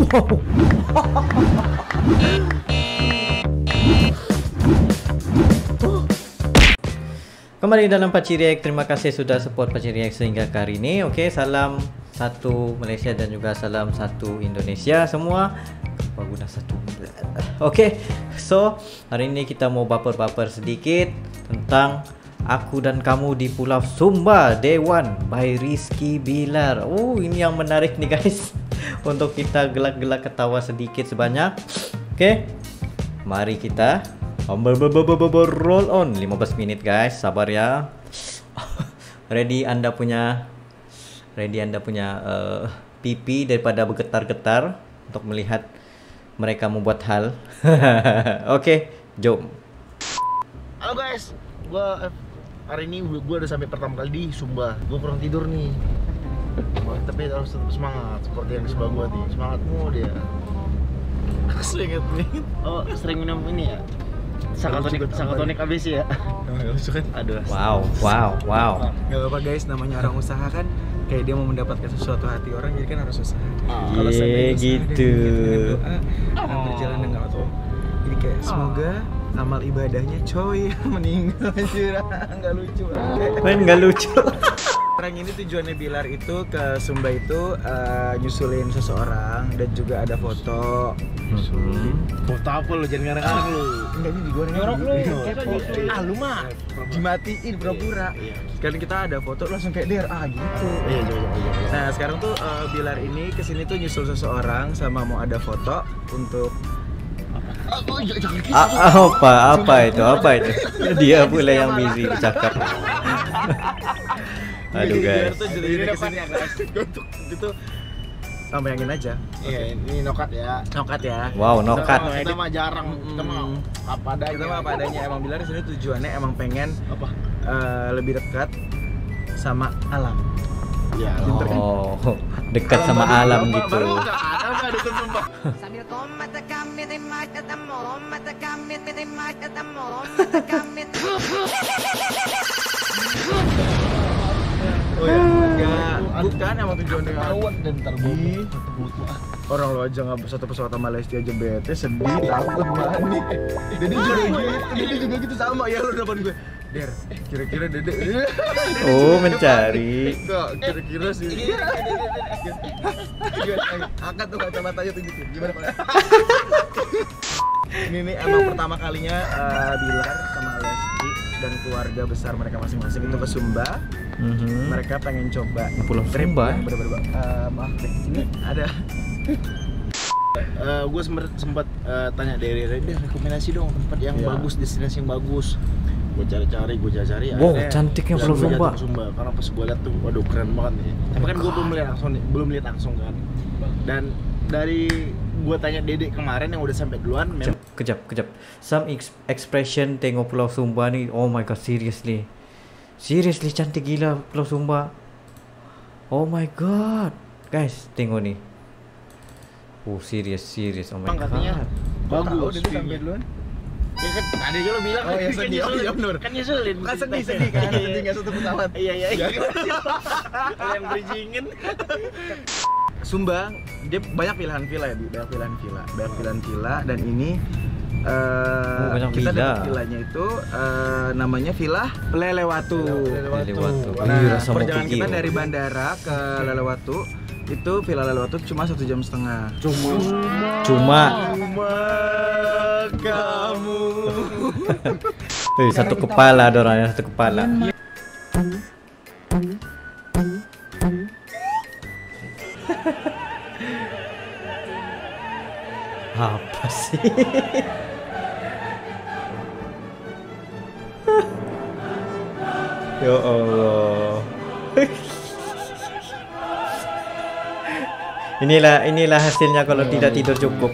Kembali dalam Pakcik React. Terima kasih sudah support Pakcik React sehingga ke hari ini. Oke, salam satu Malaysia dan juga salam satu Indonesia semua. Guna satu. Oke, so hari ini kita mau baper-baper sedikit tentang Aku dan Kamu di Pulau Sumba Day One by Rizky Bilar. Oh, ini yang menarik nih guys. Untuk kita gelak-gelak ketawa sedikit sebanyak. Oke, mari kita roll on. 15 menit guys, sabar ya. Ready Anda punya pipi daripada bergetar-getar untuk melihat mereka membuat hal. Oke, jom. Halo guys, hari ini gue udah sampai pertama kali di Sumba. Gue kurang tidur nih. Tapi harus tetap semangat seperti yang di sebelah gue nih. Semangatmu dia. Sering nih. Oh, sering minum ini ya? Sakatonik ABC ya? Gak lucu kan? Aduh. Wow. Gak apa-apa guys, namanya orang usaha kan. Kayak dia mau mendapatkan sesuatu hati orang, jadi kan harus usaha. Kalau saya gitu. Doa berjalan dengan Allah. Jadi kayak semoga amal ibadahnya coy meninggal anjir. Enggak lucu. Enggak lucu. Orang ini tujuannya Bilar itu ke Sumba itu nyusulin seseorang dan juga ada foto. Foto apa lu? Jangan ngarang-ngarang lu. Enggak, ini digoreng. Nyorok lu. Lu mah dimatiin pura-pura. Sekarang kita ada foto langsung kayak der gitu. Iya. Nah, sekarang tuh Bilar ini kesini tuh nyusul seseorang sama mau ada foto untuk apa itu? Dia pula yang busy bercakap. Aduh guys. Ini kesini ya guys. Itu bayangin aja. Iya, ini nokat ya. Wow, nokat. Kita mah jarang. Kita mah apa adanya. Emang Bilar di sini tujuannya emang pengen apa? Lebih dekat sama alam. Ya, oh, dekat sama alam gitu. Ada dekat sumpah. Oh ya, enggak. Bukan emang tujuannya Kawan dan terbunuh. Orang lo aja nggak satu pesawat sama Lesti aja bete, sedih, takut mandi. Dede juga gitu sama ya lo dapat gue. Der, kira-kira Dede. Oh, mencari. Enggak, kira-kira sih. Angkat tuh kacamatanya tunjukin. Gimana Pak? Ini nih emang pertama kalinya Bilar sama Lesti dan keluarga besar mereka masing-masing itu ke Sumba. Mereka pengen coba Pulau Sumba. Maaf deh, ini ada. Gue sempat tanya dari rekomendasi dong tempat yang bagus, destinasi yang bagus. Gue cari. Wow, cantiknya Pulau Sumba. Karena pas gue lihat tuh, waduh keren banget nih. Tapi kan gue belum lihat langsung kan. Dan dari gue tanya Dede kemarin yang udah sampai duluan. Kejap. Some expression tengok Pulau Sumba nih. Oh my god, seriously cantik gila Pulau Sumba. Oh my god, guys, tengok nih. Oh serius. Oh my god. Katanya bagus. Udah sampai duluan. Ya kan tadi aja lo bilang oh ya sedih, kan nyusulin. Bukan sedih kan, sedih nggak satu pesawat. Iya. Yang bridgingin. Sumba, dia banyak pilihan villa ya, banyak pilihan villa dan ini kita dapat villanya itu namanya Villa Lelewatu. Nah, perjalanan kita dari bandara ke Lelewatu itu Villa Lelewatu cuma 1,5 jam. Cuma kamu. Satu kepala dorangnya, satu kepala. Apa sih? Ya Allah. Inilah hasilnya kalau tidak tidur cukup.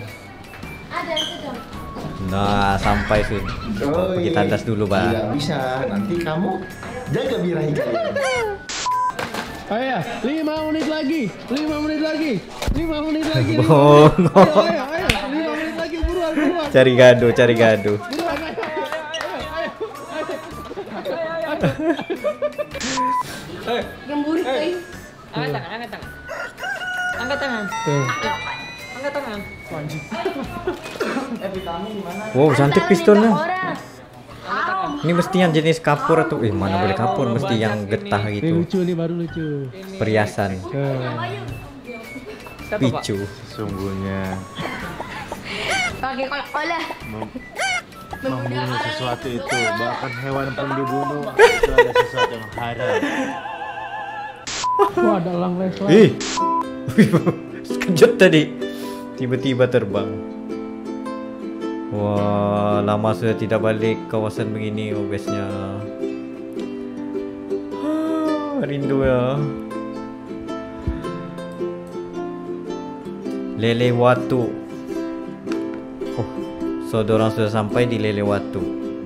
Nah, sampai sih. Pergi tandas dulu, Bang. Tidak bisa, nanti kamu jaga birahi kalian. Ayo ya, 5 menit lagi. 5 menit lagi. Oh, no. Ayo, 5 menit lagi buruan. Cari gaduh. Gembur, angkat tangan. Angkat tangan. Angkat tangan. Vitamin di mana? Wow, cantik pistolnya. Ini mesti yang jenis kapur atau mana boleh kapur, mesti yang getah Ini gitu. lucu nih, baru lucu. Perhiasan. Picu. Sungguhnya Pakai kolak-kolak. membunuh sesuatu itu, bahkan hewan pun dibunuh, itu ada sesuatu yang haram. Wah, ada elang leslar. Ih. Sekejap tadi. Tiba-tiba terbang. Wah, lama sudah tidak balik kawasan begini obesnya. Rindu ya. Lele Watu. Oh, so dorang sudah sampai di Lele Watu.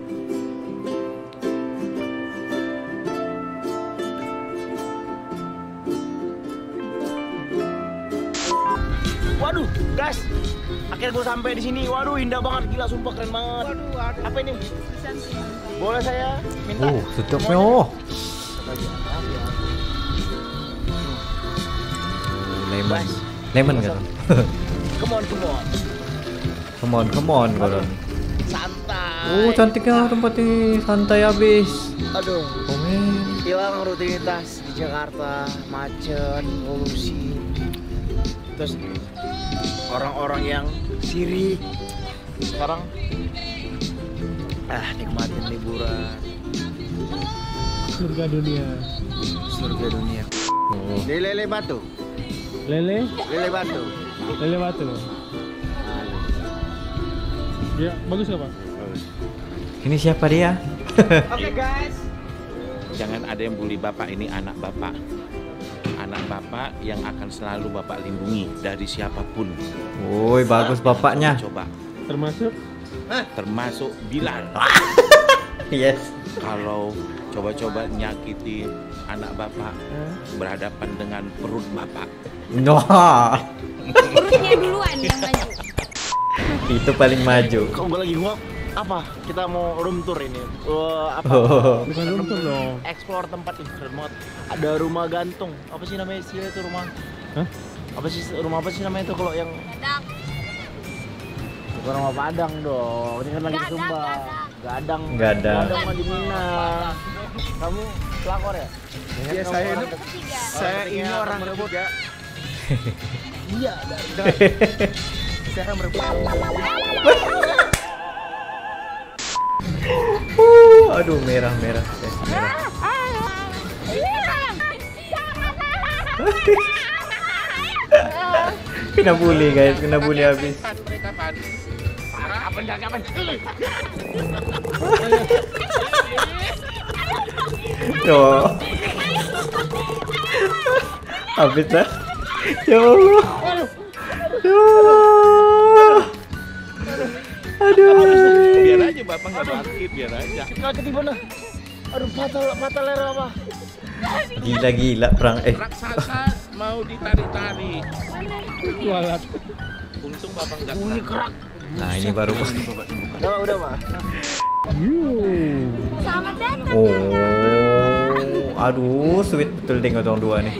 Waduh, guys. Akhirnya gue sampai di sini. Waduh, indah banget, gila, sumpah keren banget. Waduh, apa ini? Boleh saya minta? Oh, sedapnya. Oh, lemon. Lemon kan? Come on, come on. Come on, Golon. Santai. Oh, cantiknya tempat ini, santai habis. Aduh, Oh, men. hilang rutinitas di Jakarta, macet, polusi. Terus orang-orang yang sirik. Sekarang nikmatin liburan. Surga dunia. Surga dunia. Oh. Di Lele Batu. Lele, Lele Batu. lele batu. Ya, bagus gak, Pak? Ini siapa dia? Oke, guys. Jangan ada yang bully bapak, ini anak bapak. Anak bapak yang akan selalu bapak lindungi dari siapapun. Woi, bagus bapaknya. Coba, termasuk Bilal. Yes. Kalau coba-coba nyakiti anak bapak berhadapan dengan perut bapak. Wah, Perutnya duluan yang maju. itu paling maju. Kok gue lagi nguap? Apa? Kita mau room tour ini. Apa? Oh. Bukan room tour dong. Explore tempat ini keren banget. Ada rumah gantung. Apa sih namanya istilah itu rumah? Hah? Apa sih rumah apa sih namanya itu kalau yang Gadang. bukan rumah Padang dong. Ini kan lagi di Sumba. Gadang. Gadang. Gadang mah di Minang. Kamu pelakor ya? Iya, saya ini Ketiga. saya ini orang ketiga. Iya. Saya kan berbeda. Aduh, merah. Merah. Kena bully guys, kena bully habis. Yo. Habis dah. Ya Allah. Ya Allah. Aduh. Biar aja bapak nggak sakit, biar aja. Kita ketiban lah. Aduh, patah leher apa? Gila perang Raksasa mau ditarik-tarik. Walat. Untung bapak nggak Bunyi sakit. kerak. Nah, ini baru. Udah, Pak. Selamat datang. Oh. Aduh, sweet betul deh orang dua nih.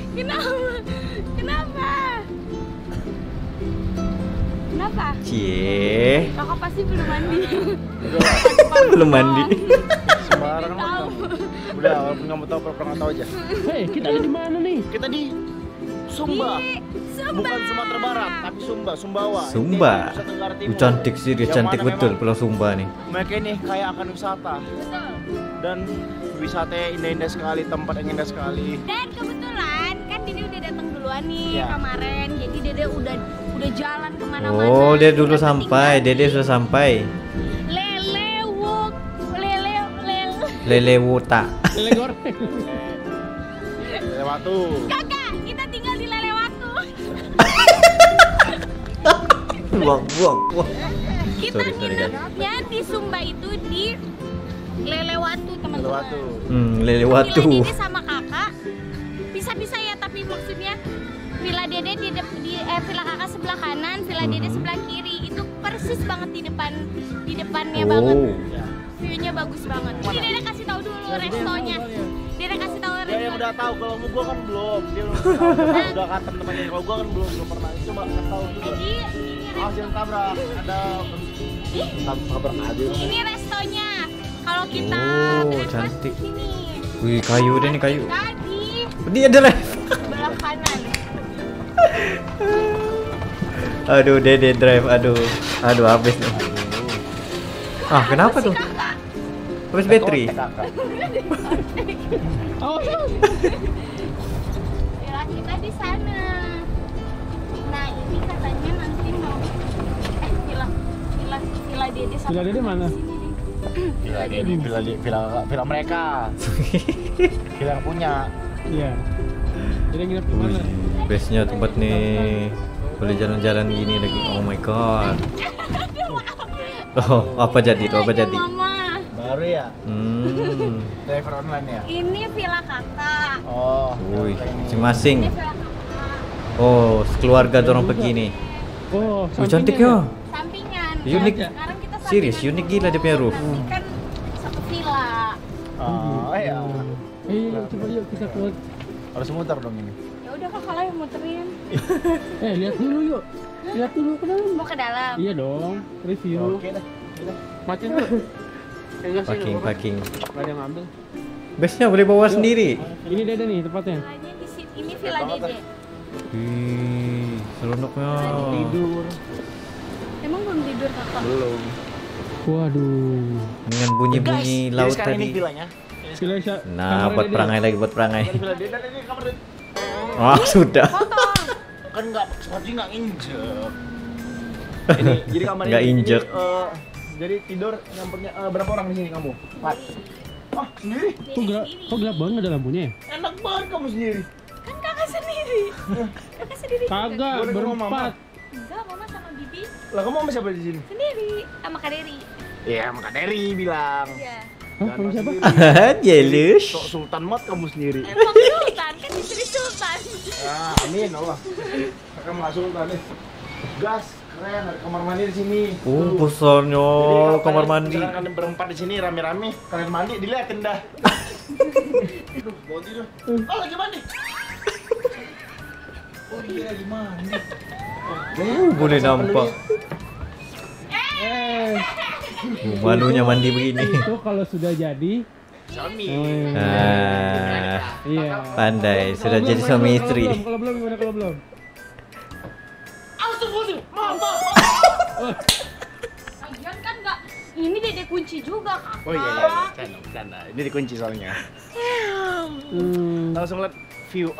Kenapa? Cie. Kakak pasti belum mandi. Belum mandi. Sembarang Tahu. Udah, walaupun nggak mau tahu, pernah nggak tahu aja. Hei, kita ada di mana nih? Kita di Sumba. Sumba. Bukan Sumatera Barat, tapi Sumba, Sumbawa. Sumba. Ini Nusa Tenggara Timur. Cantik sih dia, Yang cantik mana betul memang Pulau Sumba nih. Mereka ini kaya akan wisata Betul. dan wisatanya indah-indah sekali, tempat yang indah sekali. Dan kebetulan kan Dede udah datang duluan nih Ya. kemarin. Jadi Dede udah jalan kemana-mana. Oh, dia dulu Udah sampai, Dede sudah sampai. Lele Wuta. Lele goreng. Lewat tuh. Kakak, kita tinggal di Lelewatu. Buang. Kita Sorry, guys. nginepnya di Sumba itu di Lelewatu, teman-teman. Lewat tuh. Lele Villa Watu. Dede sama kakak bisa-bisa ya, tapi maksudnya Villa Dede Villa kakak sebelah kanan, Villa Dede sebelah kiri. Itu persis banget di depannya banget. Oh. View-nya bagus banget. Ini Dede kasih tahu dulu restonya. Dia udah kasih tahu Dia yang udah tahu, kalau gua kan belum. Dia udah kata teman-teman, kalau gua kan belum pernah. Coba kasih tahu juga. Jadi ini Jangan tabrak. Ada tabrak aja. ini restonya. Kalau kita Oh, breakfast cantik. di sini. Wih, kayu deh nih kayu. Tadi Dia ada live. sebelah kanan. Aduh, Dede drive. Aduh habis nih. Ah, kenapa tuh? Kakak. Habis battery. Villa kita di sana. Nah, ini katanya nanti mau villa Dede sama Villa Dede mana? Villa mereka. Villa yang punya. Iya. Jadi nginep di mana? Base-nya tempat nih. Boleh jalan-jalan gini lagi. Oh my god. Oh, apa jadi tuh? Apa jadi? Mama. Baru ya? Driver online ya? Ini villa kakak. Oh. Wih, Ini masing-masing. villa kakak. Oh, sekeluarga dorong begini. Oh, Wih, cantik ya. Sampingan. Unik. Sekarang kita Serius, sampingan unik gila dia punya roof. Nanti kan satu villa. Oh, iya. Coba yuk kita keluar. Harus muter dong ini. Ya udah kakak lah yang muterin. Lihat dulu yuk. Lihat dulu ke dalam. Mau ke dalam. Iya dong, review. Oke dah. Matiin tuh. Packing. Gak ada yang ngambil. Base-nya boleh bawa sendiri. Ini Dede nih tempatnya. Villanya di sini. Ini villa Dede. Wih, seronoknya. Tidur. Emang belum tidur kakak? Belum. Waduh. Dengan bunyi-bunyi laut sekarang ini tadi. villanya. Villa Nah, buat perangai lagi, buat perangai. Villa Dede dan ini kamar Dede. Wah, sudah. Kan nggak, seperti nggak injek. Ini jadi kamar Nggak ini, injek. jadi tidur nyampernya berapa orang di sini kamu? 4. Oh, sendiri? Kok gelap banget ada lampunya ya? Enak banget kamu sendiri. Kan kakak sendiri. Kakak sendiri. juga. Kagak, Boleh ngomong berempat. Enggak, mama sama bibi Lah kamu sama siapa di sini? sendiri sama Kak Deri. Iya, sama Kak Deri bilang. Iya. Hah, sama siapa? Jealous. Sok sultan mat kamu sendiri. Emang sultan kan istri sultan. Ah, amin Allah. Kakak nggak sultan nih. Gas, keren ada kamar mandi di sini. Oh, besarnya kamar mandi. Sekarang kalian berempat di sini rame-rame, kalian mandi dilihatin dah. Aduh, mau tidur. Oh, lagi mandi. Oh, dia lagi mandi. Boleh nampak. Malunya mandi begini. Itu kalau sudah jadi. Suami. Iya. Pandai, sudah jadi suami istri. Kalau belum gimana kalau belum? Lagian kan enggak. Ini Dede kunci juga, Kakak. Oh iya, canda. Ini dikunci soalnya. Langsung lihat view.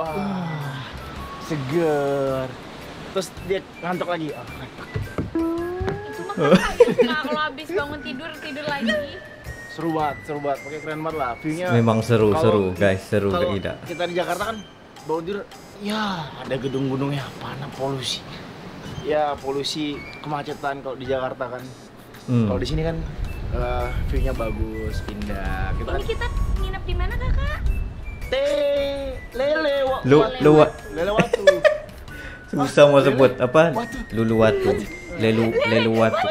Seger. Terus dia ngantuk lagi. Itu mah kakak yang suka kalau habis bangun tidur lagi. Seru banget. Pakai keren banget lah. View-nya. Memang seru, Kalau- guys, seru Kalau tidak. kita di Jakarta kan bangun tidur, ya ada gedung-gedungnya, mana polusi. Ya polusi, kemacetan kalau di Jakarta kan. Kalau di sini kan view-nya bagus, indah. Kita kan Ini kita nginep di mana, Kakak? lele Lu watu. susah mau sebut apa? Luluwatu. Leluwatu.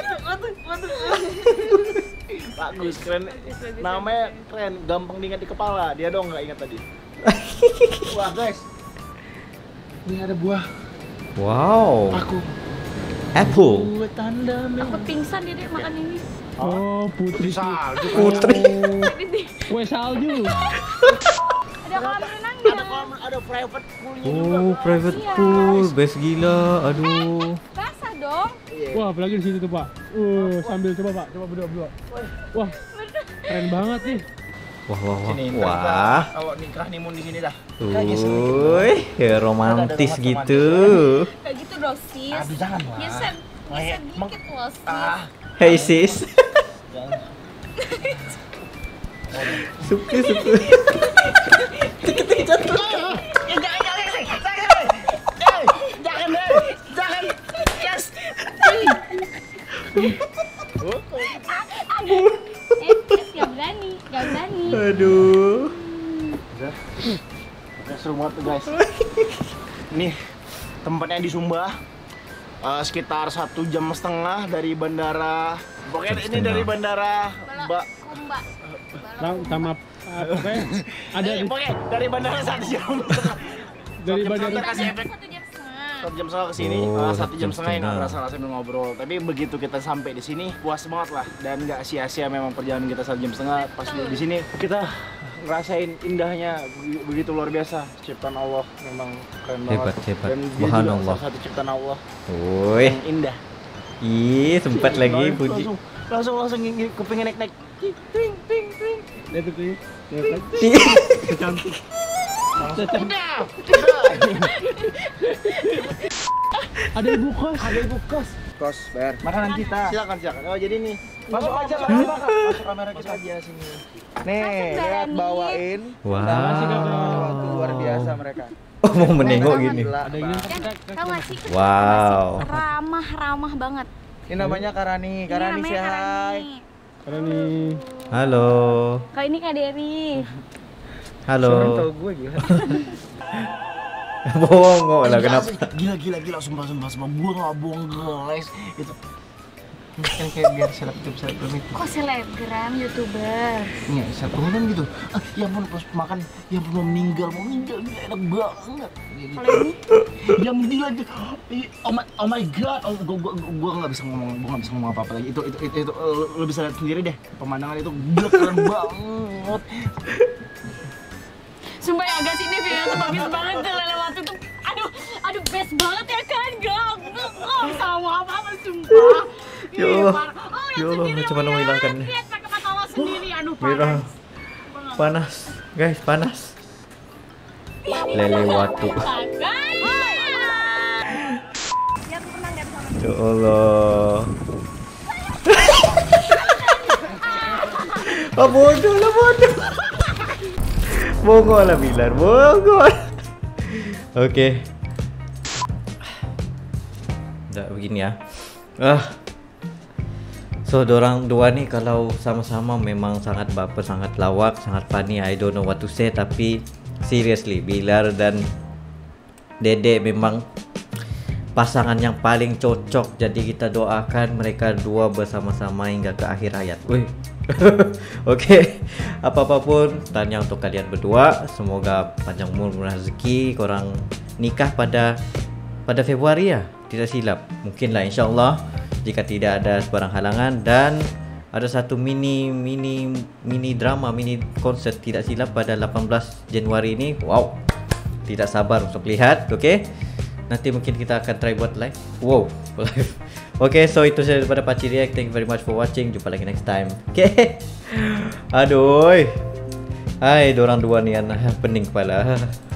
Bagus, keren. Namanya keren, gampang diingat di kepala. Dia dong nggak ingat tadi. Wah guys, ini ada buah. Wow. Apple. Apple. Aku pingsan Dede makan ini. Oh, putri. Salju. Putri. Kue salju. Ada kolam renangnya. Ada private poolnya juga. Oh, private pool. Best gila. Aduh. Basah dong. Wah, apalagi di sini tuh, Pak. Sambil coba, Pak. Coba berdua. Wah, keren banget nih. Wah. Sini, ntar Wah. kita kalau nikah honeymoon di sini dah. Kayaknya seru. Wih, romantis gitu. Kayak gitu dong, sis. Aduh, jangan lah. Geser Emang- dikit loh, sis. Hey sis. Suka. Gak berani. Aduh. Udah seru banget tuh guys. Ini tempatnya di Sumba. Sekitar 1,5 jam dari bandara. Pokoknya ini dari bandara Kumba. sama apa ya? Ada di, Pokoknya dari bandara 1 jam. dari bandara. Kasih efek 1 jam setengah ke sini, Oh, 1 jam setengah nggak 1,5. berasa sambil ngobrol. Tapi begitu kita sampai di sini puas banget lah dan nggak sia-sia memang perjalanan kita 1 jam setengah. Pas di sini kita ngerasain indahnya begitu luar biasa. Ciptaan Allah memang keren banget. Hebat. Dan dia juga Subhanallah. salah satu ciptaan Allah Woi. yang indah. Ih, sempat lagi puji. Langsung kupingnya naik. Ting. Lihat itu ya. Cantik. Udah. Ada ibu kos. Kos bayar. Makanan kita. Silakan. Oh jadi nih. Masuk aja masuk kamera kita aja sini. Nih, lihat bawain. Wah. Sesuatu luar biasa mereka. Oh, mau menengok gini. Ada ini. Tahu nggak sih? Wow. Ramah banget. Ini namanya Karani. Ini Karani namanya say hi. Karani. Karena nih Halo. Kalau ini Kak Dery. Orang tahu Halo. gue gila. Bohong lah kenapa? Gila sumpah gua nggak bohong guys itu kan kayak biar selebgram itu Kok selebgram, YouTuber? iya selebgram kan gitu ya ampun pas makan ya ampun mau meninggal gila enak banget Kalau ini yang gila oh my god gua nggak bisa ngomong apa lagi itu lo bisa lihat sendiri deh pemandangan itu gila keren banget. sumpah ya guys, ini video tuh bagus banget tuh lele waktu itu. Aduh best banget ya kan, gak sama apa sumpah. Ya Allah. Ya Allah, macam mana menghilangkan ini? Lihat pakai mata lo sendiri, aduh Merah. panas. Panas. Guys, panas. Lele watu. Ya Allah. Oh, bodoh lah bodoh. Bongol lah Bilar, bongol. Oke. Udah begini ya. So, dorang dua nih kalau sama-sama memang sangat baper, sangat lawak, sangat funny. I don't know what to say, tapi seriously Bilar dan Dede memang pasangan yang paling cocok. Jadi kita doakan mereka dua bersama-sama hingga ke akhir hayat. Wih. Oke, apapun tanya untuk kalian berdua, semoga panjang umur murah rezeki, korang nikah pada Februari ya, tidak silap. Mungkin lah insyaallah jika tidak ada sebarang halangan. Dan ada satu mini drama, mini konsert tidak silap pada 18 Januari ini. Wow, tidak sabar untuk lihat. Oke, nanti mungkin kita akan try buat live. Wow, live. Oke, so itu saja daripada Pakcik React. Thank you very much for watching. Jumpa lagi next time. Oke. Aduh. Hai, dorang dua ni anak pening kepala.